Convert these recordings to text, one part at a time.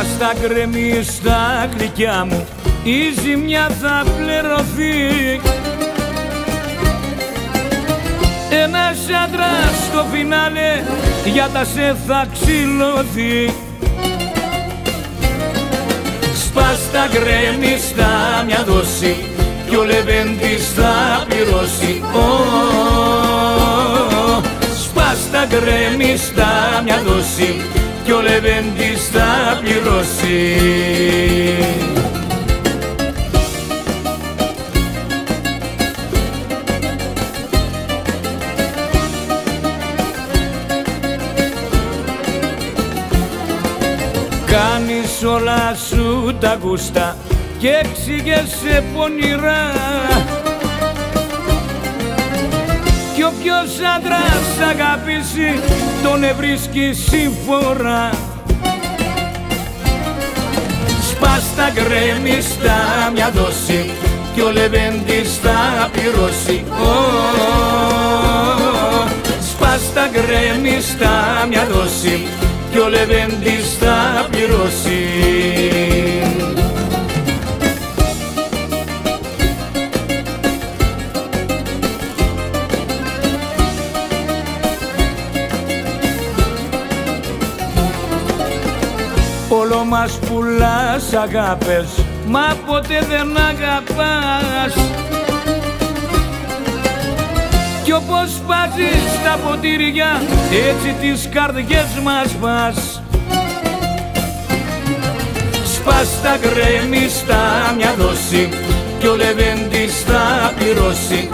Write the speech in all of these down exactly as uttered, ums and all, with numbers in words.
Σπάς τα γκρέμει στα γλυκιά μου, η ζημιά θα πληρωθεί. Ένας άντρας στο φινάλε για τα σε θα ξυλωθεί. Σπάς τα γκρέμιστα μια δόση κι ο Λεβέντης θα πληρώσει. Σπάς τα γκρέμιστα μια δόση κι ο Λεβέντης θα πληρώσει. Κάνεις όλα σου τα γούστα και εξηγέσαι πονηρά, κι όποιος άντρας αγαπήσει τον ευρίσκει συμφορά. Σπάς τα γκρέμιστα μια δόση κι ο Λεβέντης θα πληρώσει. Σπάς τα γκρέμιστα μια δόση κι ο Λεβέντης θα πληρώσει. Όλο μας πουλάς αγάπες, μα ποτέ δεν αγαπάς. Κι όπως βάζεις τα ποτήρια, έτσι τις καρδιές μας πας. Σπάς τα γκρέμιστα μια δόση κι ο Λεβέντης θα πληρώσει.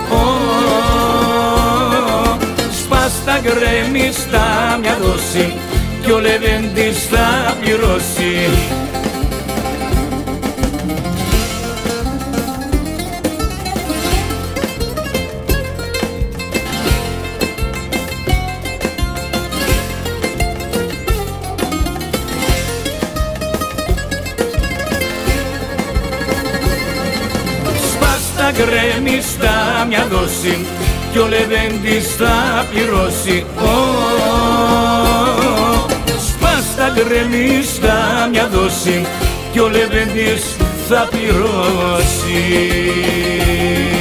Σπάς τα γκρέμιστα μια δόση κι ο Λεβέντης θα πληρώσει. Γκρέμιστα μια δόση κι ο Λεβέντης θα πληρώσει. Σπάς τα γκρέμιστα μια δόση κι ο Λεβέντης θα πληρώσει.